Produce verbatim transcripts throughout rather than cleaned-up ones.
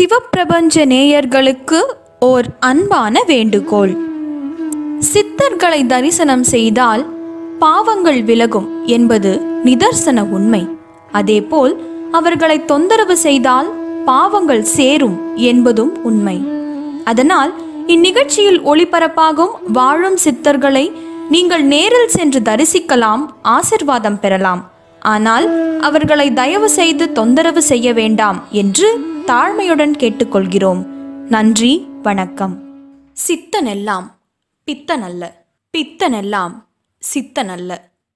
சிவப்பிரபஞ்ச நேயர்களுக்கு ஓர் அன்பான வேண்டுகோள். சித்தர்களை தரிசனம் செய்தால் பாவங்கள் விலகும் என்பது நிதர்சன உண்மை. அதேபோல் அவர்களை தொந்தரவு செய்தால் பாவங்கள் சேரும் என்பதும் உண்மை. அதனால் இந்நிகழ்ச்சியில் ஒளிபரப்பாகும் வாழும் சித்தர்களை நீங்கள் நேரில் சென்று தரிசிக்கலாம், ஆசிர்வாதம் பெறலாம். ஆனால் அவர்களை தயவு செய்து தொந்தரவு செய்ய வேண்டாம் என்று தாழ்மையுடன் கேட்டுக்கொள்கிறோம். நன்றி, வணக்கம். சித்தனெல்லாம் பித்தனல்ல, பித்தனெல்லாம் சித்தனல்ல.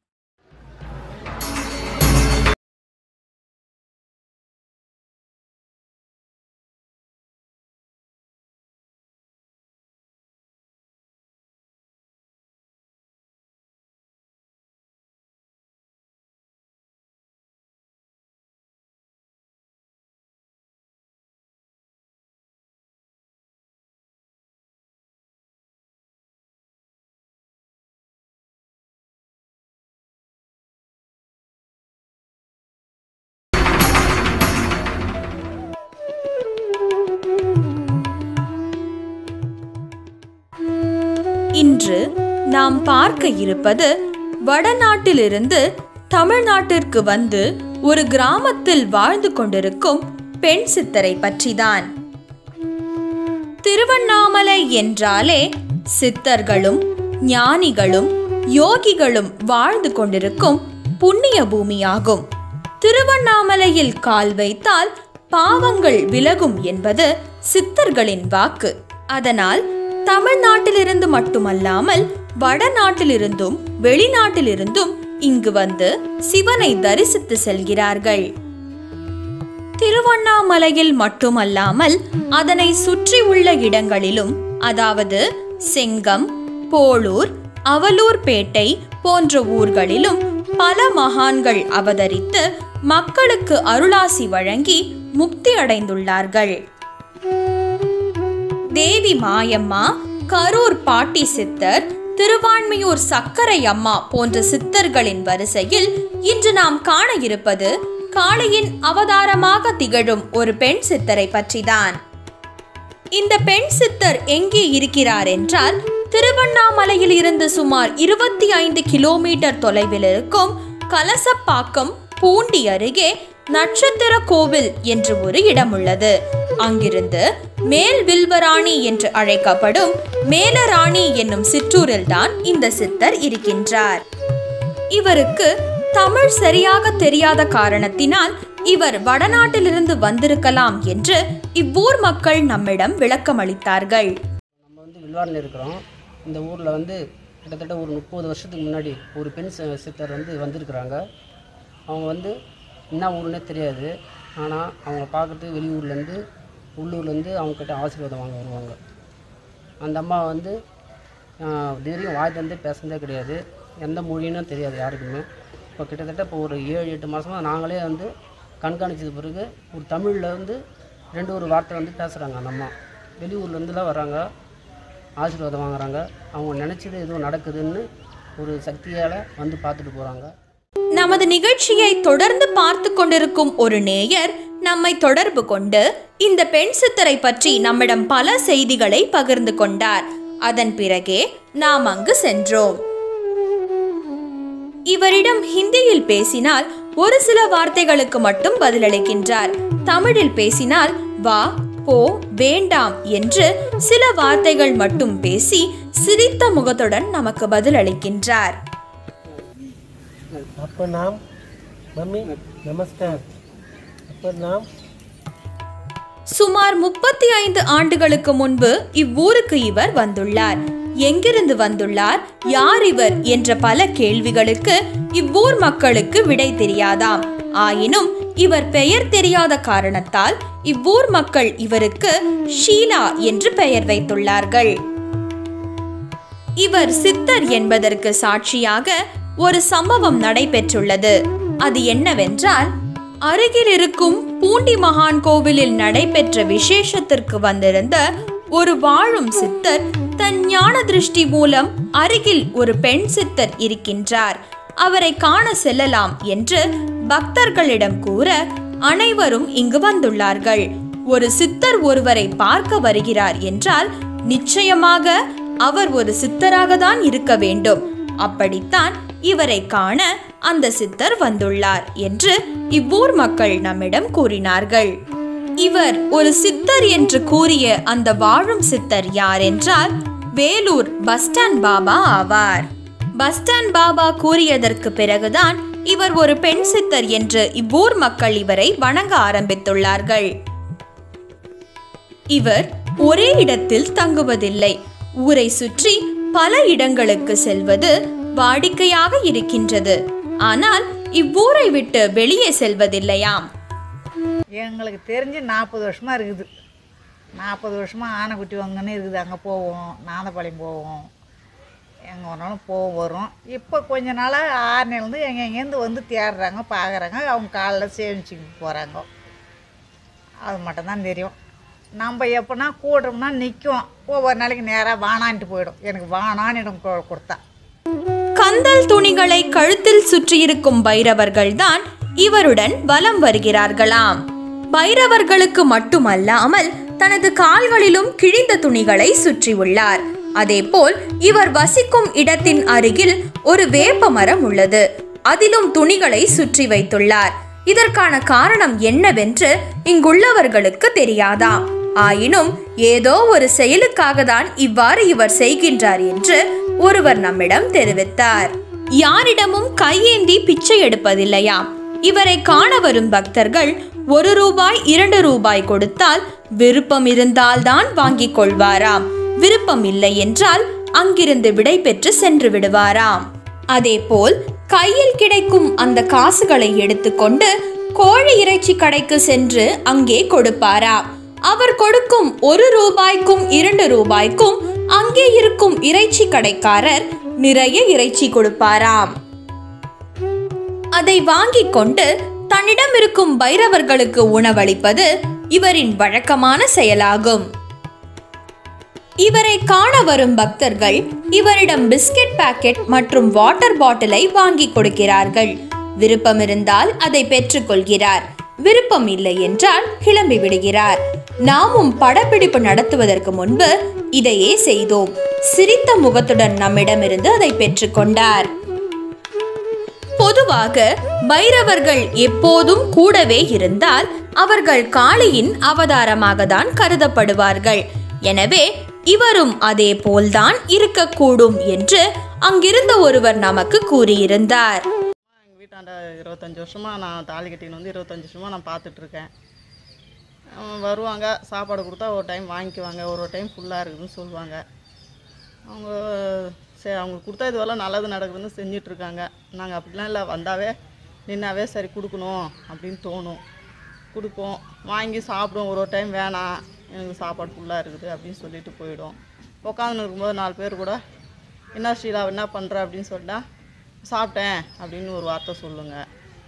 இன்று நாம் பார்க்க இருப்பது வடநாட்டிலிருந்து தமிழ்நாட்டிற்கு வந்து ஒரு கிராமத்தில் வாழ்ந்து கொண்டிருக்கும் பெண் சித்தரை பற்றிதான். திருவண்ணாமலை என்றாலே சித்தர்களும் ஞானிகளும் யோகிகளும் வாழ்ந்து கொண்டிருக்கும் புண்ணிய பூமியாகும். திருவண்ணாமலையில் கால் வைத்தால் பாவங்கள் விலகும் என்பது சித்தர்களின் வாக்கு. அதனால் தமிழ்நாட்டிலிருந்து மட்டுமல்லாமல் வடநாட்டிலிருந்தும் வெளிநாட்டிலிருந்தும் இங்கு வந்து சிவனை தரிசித்து செல்கிறார்கள். திருவண்ணாமலையில் மட்டுமல்லாமல் அதனை சுற்றி உள்ள இடங்களிலும், அதாவது செங்கம், போளூர், அவலூர்பேட்டை போன்ற ஊர்களிலும் பல மகான்கள் அவதரித்து மக்களுக்கு அருளாசி வழங்கி முக்தி அடைந்துள்ளார்கள். தேவி மாயம்மா, கரூர் பாட்டி சித்தர், திருவான்மியூர் சக்கரை அம்மா போன்ற சித்தர்களின் வரிசையில் இன்று நாம் காண இருப்பது காளியின் அவதாரமாக திகழும் ஒரு பெண் சித்தரை பற்றிதான். இந்த பெண் சித்தர் எங்கே இருக்கிறார் என்றால், திருவண்ணாமலையில் இருந்து சுமார் இருபத்தி ஐந்து கிலோமீட்டர் தொலைவில் இருக்கும் கலசப்பாக்கம் பூண்டி அருகே நட்சத்திர கோவில் என்று ஒரு இடம் உள்ளது. அங்கிருந்து மேல் வில்வராணி என்று அழைக்கப்படும் மேலராணி என்னும் சிற்றூரில் தான் இந்த சித்தர் இருக்கின்றார். இவருக்கு தமிழ் சரியாக தெரியாத காரணத்தினால் இவர் வடநாட்டிலிருந்து வந்திருக்கலாம் என்று இவ்வூர் மக்கள் நம்மிடம் விளக்கம் அளித்தார்கள். நம்ம வந்து வில்வாரில் இருக்கிறோம். இந்த ஊரில் வந்து கிட்டத்தட்ட ஒரு முப்பது வருஷத்துக்கு முன்னாடி ஒரு பெண் சித்தர் வந்து வந்திருக்கிறாங்க. அவங்க வந்து என்ன ஊருன்னே தெரியாது. ஆனால் அவங்க பார்க்குறதுக்கு வெளியூர்லேருந்து உள்ளூர்லேருந்து அவங்கக்கிட்ட ஆசீர்வாதம் வாங்க வருவாங்க. அந்த அம்மா வந்து திடீர்னு வாய் தந்தே பேசுனதே கிடையாது, எந்த மொழின்னு தெரியாது யாருக்குமே. இப்போ கிட்டத்தட்ட இப்போ ஒரு ஏழு எட்டு மாதமாக நாங்களே வந்து கண்காணிச்சது பிறகு ஒரு தமிழில் வந்து ரெண்டு ஒரு வார்த்தை வந்து பேசுகிறாங்க. அந்த அம்மா வெளியூர்லேருந்துலாம் வராங்க, ஆசீர்வாதம் வாங்குறாங்க. அவங்க நினச்சது எதுவும் நடக்குதுன்னு ஒரு சக்தியால் வந்து பார்த்துட்டு போகிறாங்க. நமது நிகழ்ச்சியை தொடர்ந்து பார்த்து கொண்டிருக்கும் ஒரு நேயர் நம்மை தொடர்பு கொண்டு இந்த பெண் சித்தரை பற்றி நம்மிடம் பல செய்திகளை பகிர்ந்து கொண்டார். அதன் பிறகே நாம் அங்கு சென்றோம். இவரிடம் ஹிந்தியில் பேசினால் ஒரு சில வார்த்தைகளுக்கு மட்டும் பதிலளிக்கின்றார். தமிழில் பேசினால் வா, போ, வேண்டாம் என்று சில வார்த்தைகள் மட்டும் பேசி சிரித்த முகத்துடன் நமக்கு பதிலளிக்கின்றார். आपका नाम? मम्मी नमस्कार. आपका नाम? சுமார் முப்பத்தி ஐந்து ஆண்டுகளுக்கு முன்பு இவ்வூருக்கு இவர் வந்துள்ளார். எங்கிருந்து வந்துள்ளார், யார் இவர் என்ற பல கேள்விகளுக்கு இவ்வூர் மக்களுக்கு விடை தெரியாதாம். ஆயினும் இவர் பெயர் தெரியாத காரணத்தால் இவ்வூர் மக்கள் இவருக்கு ஷீலா என்று பெயர் வைத்துள்ளார்கள். இவர் சித்தர் என்பதற்கு சாட்சியாக ஒரு சம்பவம் நடைபெற்றுள்ளது. அது என்னவென்றால், அருகில் இருக்கும் பூண்டி மகான் கோவிலில் நடைபெற்ற விசேஷத்திற்கு வந்திருந்த ஒரு வாழும் சித்தர் தன் ஞான திருஷ்டி மூலம் அருகில் ஒரு பெண் சித்தர் இருக்கின்றார், அவரை காண செல்லலாம் என்று பக்தர்களிடம் கூற அனைவரும் இங்கு வந்துள்ளார்கள். ஒரு சித்தர் ஒருவரை பார்க்க வருகிறார் என்றால் நிச்சயமாக அவர் ஒரு சித்தராக தான் இருக்க வேண்டும். அப்படித்தான் இவரை காண அந்த சித்தர் வந்துள்ளார் என்று இவ்வூர் மக்கள் நம்மிடம் கூறினார்கள். இவர் ஒரு சித்தர் என்று கூறிய அந்த வாழும் சித்தர் யார் என்றால் வேலூர் பஸ் ஸ்டாண்ட் பாபா ஆவார். பஸ் ஸ்டாண்ட் பாபா கூறியதற்கு பிறகுதான் இவர் ஒரு பெண் சித்தர் என்று இவ்வூர் மக்கள் இவரை வணங்க ஆரம்பித்துள்ளார்கள். இவர் ஒரே இடத்தில் தங்குவதில்லை, ஊரை சுற்றி பல இடங்களுக்கு செல்வது வாடிக்கையாக இருக்கின்றது. ஆனால் இவ்வூரை விட்டு வெளியே செல்வதில்லையாம். எங்களுக்கு தெரிஞ்சு நாற்பது வருஷமாக இருக்குது. நாற்பது வருஷமாக ஆனைக்குட்டி வாங்கன்னு இருக்குது. அங்கே போவோம், நாதப்பாளையம் போவோம், எங்கே வேணாலும் போவோம் வரும். இப்போ கொஞ்ச நாளாக ஆறுலேருந்து எங்கே எங்கேருந்து வந்து தேடுறாங்க, பார்க்குறாங்க, அவங்க காலில் சேமிச்சுக்கிட்டு போகிறாங்க. அது மட்டும்தான் தெரியும். நம்ம எப்போனா கூடுறோம்னா நிற்கும், ஒவ்வொரு நாளைக்கு நேராக வானான்ட்டு போயிடும். எனக்கு வானான்னு இடம் கொடுத்தா கந்தல் துணிகளை கழுத்தில் சுற்றியிருக்கும் பைரவர்கள் தான் இவருடன் வலம் வருகிறார்களாம். பைரவர்களுக்கு மட்டுமல்லாமல் தனது கால்களிலும் கிழிந்த துணிகளை சுற்றியுள்ளார். அதேபோல் இவர் வசிக்கும் இடத்தின் அருகில் ஒரு வேப்ப மரம் உள்ளது, அதிலும் துணிகளை சுற்றி வைத்துள்ளார். இதற்கான காரணம் என்னவென்று இங்குள்ளவர்களுக்கு தெரியாதாம். ஆயினும் ஏதோ ஒரு செயலுக்காக தான் இவ்வாறு இவர் செய்கின்றார் என்று ஒருவர் நம்மிடம் தெரிவித்தார். யாரிடமும் கையேந்தி பிச்சை எடுப்பதில்லையாம். இவரை காண வரும் பக்தர்கள் ஒரு ரூபாய் இரண்டு ரூபாய் கொடுத்தால் விருப்பம் இருந்தால் தான் வாங்கிக் கொள்வாராம். விருப்பம் இல்லை என்றால் அங்கிருந்து விடை பெற்று சென்று விடுவாராம். அதேபோல் கையில் கிடைக்கும் அந்த காசுகளை எடுத்துக்கொண்டு கோழி இறைச்சி கடைக்கு சென்று அங்கே கொடுப்பாராம். அவர் கொடுக்கும் ஒரு ரூபாய்க்கும் இரண்டு ரூபாய்க்கும் அங்கே இருக்கும் இறைச்சி கடைக்காரர் நிறைய இறைச்சி கொடுப்பாராம். அதை வாங்கிக் கொண்டு தன்னிடம் இருக்கும் பைரவர்களுக்கு உணவளிப்பது இவரின் வழக்கமான செயலாகும். இவரை காண வரும் பக்தர்கள் இவரிடம் பிஸ்கட் பாக்கெட் மற்றும் வாட்டர் பாட்டிலை வாங்கி கொடுக்கிறார்கள். விருப்பம் இருந்தால் அதை பெற்றுக் கொள்கிறார், விருப்பம் இல்லை என்றால் கிளம்பி விடுகிறார். நாமும் படப்பிடிப்பு நடத்துவதற்கு முன்பு இதையே செய்தோம். சிரித்த முகத்துடன் நம்மிடமிருந்து அதை பெற்றுக்கொண்டார். பொதுவாக பைரவர்கள் எப்போதும் கூடவே இருந்தால் அவர்கள் காளியின் அவதாரமாக தான் கருதப்படுவார்கள். எனவே இவரும் அதே போல்தான் இருக்கக்கூடும் என்று அங்கிருந்த ஒருவர் நமக்கு கூறியிருந்தார். எங்கள் வீட்டாண்ட இருபத்தஞ்சி வருஷமாக நான் தாலி கட்டின்னு வந்து இருபத்தஞ்சி வருஷமாக நான் பார்த்துட்ருக்கேன். வருவாங்க, சாப்பாடு கொடுத்தா ஒரு டைம் வாங்கிக்குவாங்க, ஒரு ஒரு டைம் ஃபுல்லாக இருக்குதுன்னு சொல்லுவாங்க. அவங்க சரி அவங்களுக்கு கொடுத்தா இதுவெல்லாம் நல்லது நடக்குதுன்னு செஞ்சிட்ருக்காங்க. நாங்கள் அப்படிலாம் இல்லை, வந்தாவே நின்னாவே சரி கொடுக்கணும் அப்படின்னு தோணும், கொடுப்போம், வாங்கி சாப்பிடுவோம். ஒரு ஒரு டைம் வேணாம் எனக்கு சாப்பாடு ஃபுல்லாக இருக்குது அப்படின்னு சொல்லிட்டு போயிடும். உட்காந்துன்னு இருக்கும்போது நாலு பேர் கூட என்ன ஸ்ரீலா என்ன பண்ணுற அப்படின்னு சொல்லிட்டா சாப்பிட்டேன் அப்படின்னு ஒரு வார்த்தை சொல்லுங்கள்.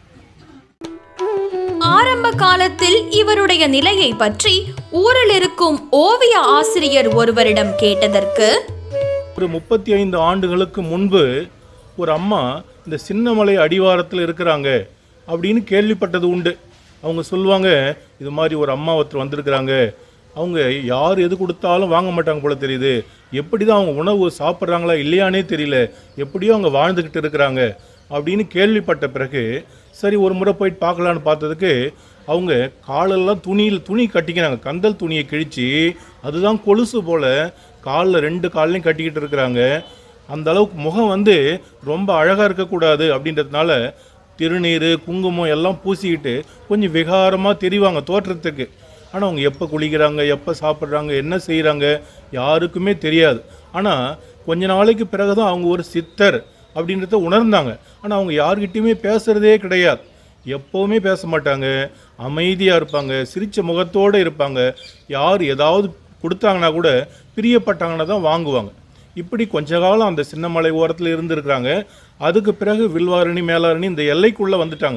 ஆரம்ப காலத்தில் இவருடைய நிலையை பற்றி ஊரில் இருக்கும் ஓவிய ஆசிரியர் ஒருவரிடம் கேட்டதற்கு, ஒரு முப்பத்தி ஐந்து ஆண்டுகளுக்கு முன்பு ஒரு அம்மா இந்த சின்னமலை அடிவாரத்தில் இருக்கிறாங்க அப்படின்னு கேள்விப்பட்டது உண்டு. அவங்க சொல்லுவாங்க, இது மாதிரி ஒரு அம்மா ஒருத்தர் வந்திருக்கிறாங்க, அவங்க யார் எது கொடுத்தாலும் வாங்க மாட்டாங்க போல தெரியுது, எப்படி தான் அவங்க உணவு சாப்பிட்றாங்களா இல்லையானே தெரியல, எப்படியோ அவங்க வாழ்ந்துக்கிட்டு இருக்கிறாங்க அப்படின்னு கேள்விப்பட்ட பிறகு சரி ஒரு முறை போயிட்டு பார்க்கலான்னு பார்த்ததுக்கு அவங்க காலெல்லாம் துணியில் துணி கட்டிக்கிறாங்க, கந்தல் துணியை கிழித்து, அதுதான் கொலுசு போல் காலில் ரெண்டு கால்லையும் கட்டிக்கிட்டு இருக்கிறாங்க. அந்த அளவுக்கு முகம் வந்து ரொம்ப அழகாக இருக்கக்கூடாது அப்படின்றதுனால திருநீர் குங்குமம் எல்லாம் பூசிக்கிட்டு கொஞ்சம் விகாரமாக தெரிவாங்க தோற்றத்துக்கு. ஆனால் அவங்க எப்போ குளிக்கிறாங்க, எப்போ சாப்பிட்றாங்க, என்ன செய்கிறாங்க யாருக்குமே தெரியாது. ஆனால் கொஞ்ச நாளைக்கு பிறகு தான் அவங்க ஒரு சித்தர் அப்படின்றத உணர்ந்தாங்க. ஆனால் அவங்க யார்கிட்டையுமே பேசுகிறதே கிடையாது, எப்போவுமே பேச மாட்டாங்க, அமைதியாக இருப்பாங்க, சிரித்த முகத்தோடு இருப்பாங்க. யார் ஏதாவது கொடுத்தாங்கன்னா கூட பிரியப்பட்டாங்கன்னா தான் வாங்குவாங்க. இப்படி கொஞ்ச காலம் அந்த சின்னமலை ஓரத்தில் இருந்துருக்குறாங்க. அதுக்கு பிறகு வில்வாரணி மேலாரணி இந்த எல்லைக்குள்ளே வந்துட்டாங்க.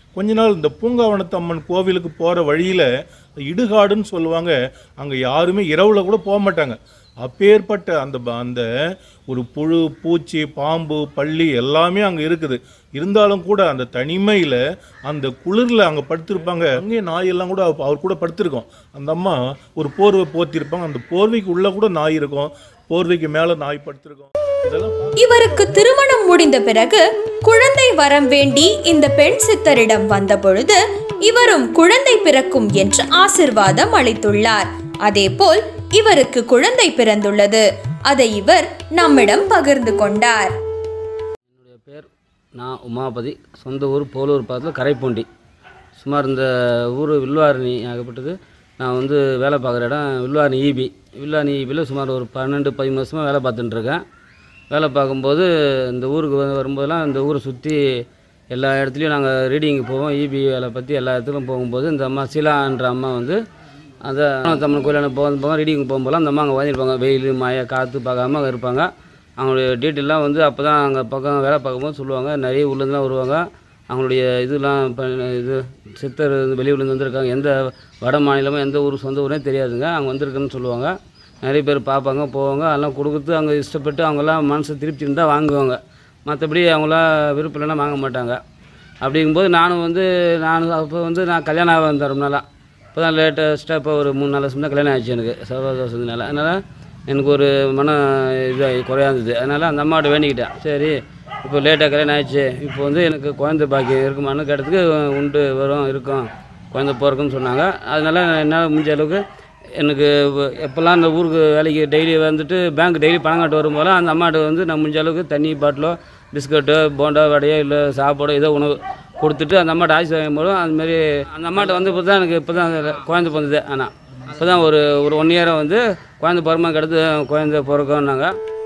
கொஞ்ச நாள் இந்த பூங்காவனத்து அம்மன் கோவிலுக்கு போகிற வழியில் இடுகாடுன்னு சொல்லுவாங்க, அங்கே யாருமே இரவில் கூட போக மாட்டாங்க. அப்பேற்பட்ட அந்த அந்த ஒரு புழு பூச்சி பாம்பு பள்ளி எல்லாமே அங்கே இருக்குது. இருந்தாலும் கூட அந்த தனிமையில் அந்த குளிரில் அங்கே படுத்திருப்பாங்க. அங்கேயே நாயெல்லாம் கூட அவர் கூட படுத்திருக்கோம். அந்த அம்மா ஒரு போர்வை போத்திருப்பாங்க, அந்த போர்வைக்கு உள்ளே கூட நாய் இருக்கும், போர்வைக்கு மேலே நாய் படுத்திருக்கோம். இவருக்கு திருமணம் முடிந்த பிறகு குழந்தை வரம் வேண்டி இந்த பெண் சித்தரிடம் வந்த பொழுது இவரும் குழந்தை பிறக்கும் என்று ஆசிர்வாதம் அளித்துள்ளார். அதேபோல் இவருக்கு குழந்தை பிறந்துள்ளது. அதை இவர் நம்மிடம் பகிர்ந்து கொண்டார். என்னுடைய பேர் நான் உமாபதி. சொந்த ஊர் போலூர் பக்கத்தில் கரைப்பூண்டி. சுமார் இந்த ஊர் வில்வாரணி ஆகப்பட்டது. நான் வந்து வேலை பார்க்குற இடம் வில்வாரணி ஈபி. வில்வாரணி ஈபியில் சுமார் ஒரு பன்னெண்டு பதிமூணு வருஷமாக வேலை பார்த்துட்டுருக்கேன். வேலை பார்க்கும்போது இந்த ஊருக்கு வந்து வரும்போதெல்லாம் இந்த ஊரை சுற்றி எல்லா இடத்துலையும் நாங்கள் ரீடிங்கு போவோம். ஈபி வேலை பற்றி எல்லா இடத்துலையும் போகும்போது இந்த அம்மா சீலான்ற அம்மா வந்து அந்த தமிழ் கோயிலான போக போக ரீடிங் போகும்போதெல்லாம் அந்த அம்மா அங்கே வாங்கியிருப்பாங்க. வெயில் மழை காற்று பார்க்காம இருப்பாங்க. அவங்களுடைய டீட்டெயிலாம் வந்து அப்போ தான் அங்கே பக்கம் வேலை பார்க்கும்போது சொல்லுவாங்க. நிறைய ஊர்லேருந்துலாம் வருவாங்க. அவங்களுடைய இதெல்லாம் இப்போ இது சித்தர் வெளியூர்லேருந்து வந்திருக்காங்க. எந்த வட மாநிலமும் எந்த ஊர் சொந்த ஊரே தெரியாதுங்க, அங்கே வந்திருக்குன்னு சொல்லுவாங்க. நிறைய பேர் பார்ப்பாங்க போவாங்க. அதெல்லாம் கொடுக்குறது அங்கே இஷ்டப்பட்டு அவங்களாம் மனசை திருப்தி இருந்தால் வாங்குவாங்க. மற்றபடி அவங்களாம் விருப்பம் இல்லைன்னா வாங்க மாட்டாங்க. அப்படிங்கும்போது நானும் வந்து நான் அப்போ வந்து நான் கல்யாணம் ஆக வந்தேன் ரொம்ப நாளாக. இப்போ தான் லேட்டஸ்ட்டாக இப்போ ஒரு மூணு நாலு வருஷம் தான் கல்யாணம் ஆச்சு எனக்கு சர்வதோஷத்தினால. அதனால் எனக்கு ஒரு மன இது குறையாந்தது. அதனால் அந்த அம்மாட்ட வேண்டிக்கிட்டேன், சரி இப்போ லேட்டாக கல்யாணம் ஆயிடுச்சு, இப்போ வந்து எனக்கு குழந்தை பாக்கியம் இருக்குமான்னு கேட்டதுக்கு உண்டு வரும் இருக்கும் குழந்தை போகிறக்குன்னு சொன்னாங்க. அதனால் என்னால் முடிஞ்ச அளவுக்கு எனக்கு எப்போல்லாம் அந்த ஊருக்கு வேலைக்கு டெய்லி வந்துட்டு பேங்க் டெய்லி பணம் கட்டு வரும்போதெல்லாம் அந்த அம்மாட்ட வந்து நான் முடிஞ்ச அளவுக்கு தண்ணி பாட்டிலோ பிஸ்கட்டோ போண்டோ வடையோ இல்லை சாப்பாடோ ஏதோ உணவு கொடுத்துட்டு அந்த அம்மாட்ட ஆசி வாங்கும் போதும் அதுமாரி அந்த அம்மாட்ட வந்து இப்போ தான் எனக்கு இப்போ தான் குழந்தை பிறந்தது. ஆனால் இப்போ தான் ஒரு ஒரு ஒன் இயராக வந்து குழந்தை பிறமா கிடத்து குழந்தை பிறக்கோன்னாங்க.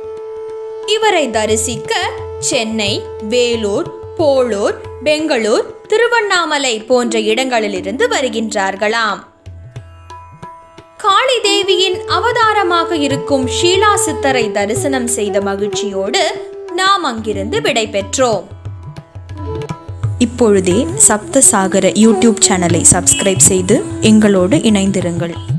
இவரை தரிசிக்க சென்னை, வேலூர், போளூர், பெங்களூர், திருவண்ணாமலை போன்ற இடங்களிலிருந்து வருகின்றார்களாம். காளி தேவியின் அவதாரமாக இருக்கும் ஷீலா சித்தரை தரிசனம் செய்த மகிழ்ச்சியோடு நாம் அங்கிருந்து விடை பெற்றோம். இப்பொழுதே சப்தசாகர யூடியூப் சேனலை சப்ஸ்கிரைப் செய்து எங்களோடு இணைந்திருங்கள்.